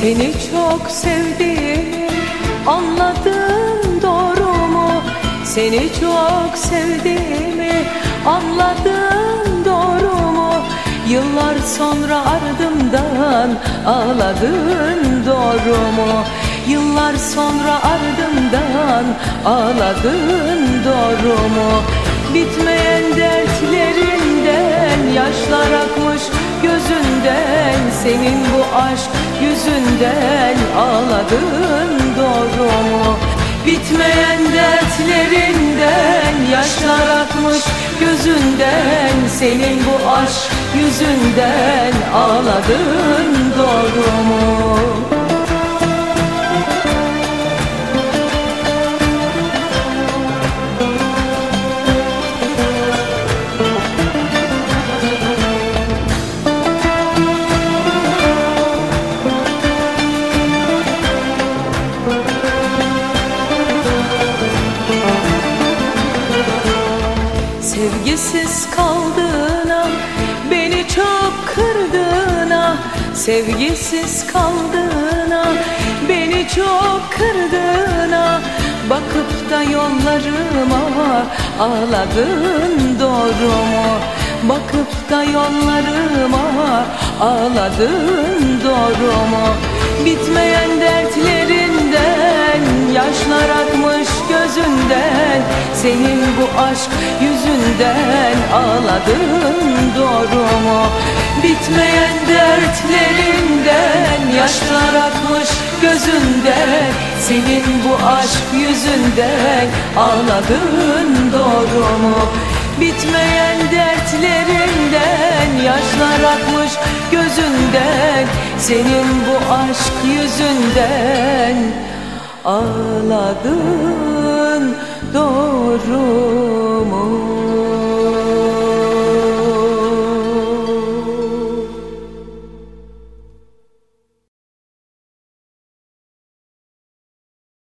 Seni çok sevdiğimi anladın, doğru mu? Seni çok sevdiğimi anladın, doğru mu? Yıllar sonra ardımdan ağladın, doğru mu? Yıllar sonra ardımdan ağladın, doğru mu? Bitmeyen dertlerinden yaşlar akmış gözünden, senin bu aşk yüzünden ağladın, doğru mu? Bitmeyen dertlerinden yaşlar akmış gözünden, senin bu aşk yüzünden ağladın, doğru mu? Sevgisiz kaldığına, beni çok kırdığına, sevgisiz kaldığına, beni çok kırdığına, bakıp da yollarıma ağladın, doğru mu? Bakıp da yollarıma ağladın, doğru mu? Bitmeyen dertlerinden yaşlar akmış gözünden, senin bu aşk yüzünden ağladın, doğru mu? Bitmeyen dertlerinden yaşlar akmış gözünden, senin bu aşk yüzünden ağladın, doğru mu? Bitmeyen dertlerinden yaşlar akmış gözünden, senin bu aşk yüzünden ağladın.